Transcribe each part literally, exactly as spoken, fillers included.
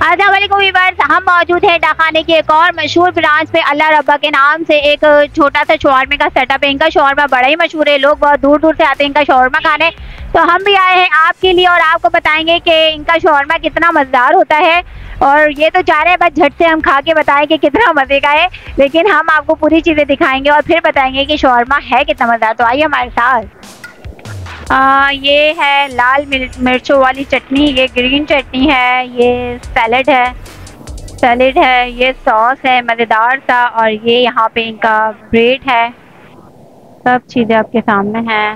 अस्सलाम वालेकुम व्यूअर्स, हम मौजूद हैं डाखाने की एक और मशहूर ब्रांच पे। अल्लाह रब्बा के नाम से एक छोटा सा शौरमा का सेटअप है। इनका शौरमा बड़ा ही मशहूर है, लोग बहुत दूर दूर से आते हैं इनका शौरमा खाने। तो हम भी आए हैं आपके लिए और आपको बताएंगे कि इनका शौरमा कितना मज़ेदार होता है। और ये तो चाह रहे हैं बस झट से हम खा के बताएं कि कितना मज़े का है, लेकिन हम आपको पूरी चीज़ें दिखाएंगे और फिर बताएंगे कि शौरमा है कितना मज़ेदार। तो आइए हमारे साथ। आ, ये है लाल मिर्चों वाली चटनी, ये ग्रीन चटनी है, ये सैलड है सैलड है ये सॉस है मज़ेदार सा, और ये यहाँ पे इनका ब्रेड है। सब चीज़ें आपके सामने हैं।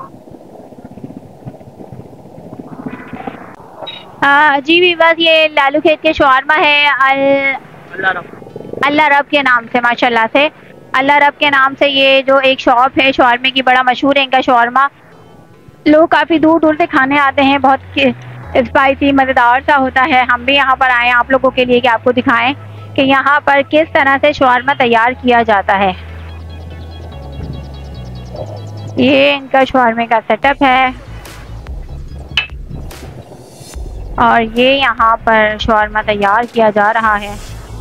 आ, जी भी बस ये लालू खेत के शौरमा है। अल्लाह रब अल्लाह रब के नाम से, माशाल्लाह से अल्लाह रब के नाम से ये जो एक शॉप है शौरमे की, बड़ा मशहूर है इनका शौरमा। लोग काफ़ी दूर दूर से खाने आते हैं, बहुत स्पाइसी मज़ेदार सा होता है। हम भी यहाँ पर आए हैं आप लोगों के लिए कि आपको दिखाएं कि यहाँ पर किस तरह से शौरमा तैयार किया जाता है। ये इनका शौरमे का सेटअप है और ये यहाँ पर शौरमा तैयार किया जा रहा है।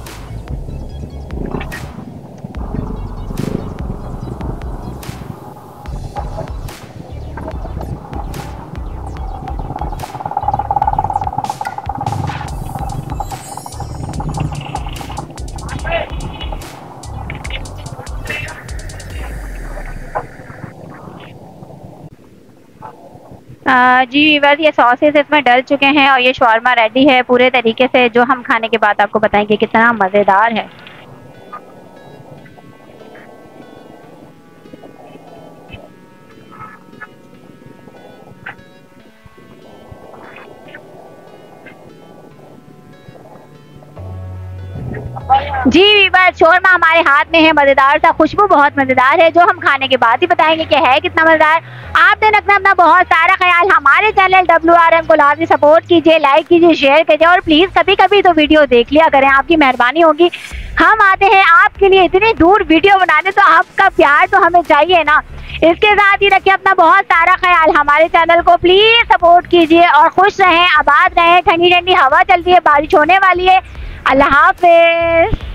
आ, जी बस ये सॉसेस इसमें डल चुके हैं और ये शौरमा रेडी है पूरे तरीके से, जो हम खाने के बाद आपको बताएंगे कितना मज़ेदार है। जी बस शौरमा हमारे हाथ में है, मज़ेदार सा, खुशबू बहुत मज़ेदार है, जो हम खाने के बाद ही बताएंगे कि है कितना मज़ेदार। आपने रखना अपना बहुत सारा ख्याल। हमारे चैनल डब्ल्यू आर एम को लाजमी सपोर्ट कीजिए, लाइक कीजिए, शेयर कीजिए और प्लीज़ कभी कभी तो वीडियो देख लिया करें, आपकी मेहरबानी होगी। हम आते हैं आपके लिए इतनी दूर वीडियो बनाने, तो आपका प्यार तो हमें चाहिए ना। इसके साथ ही रखिए अपना बहुत सारा ख्याल। हमारे चैनल को प्लीज़ सपोर्ट कीजिए और खुश रहें, आबाद रहें। ठंडी ठंडी हवा चलती है, बारिश होने वाली है। अल्लाह हाफ़िज़।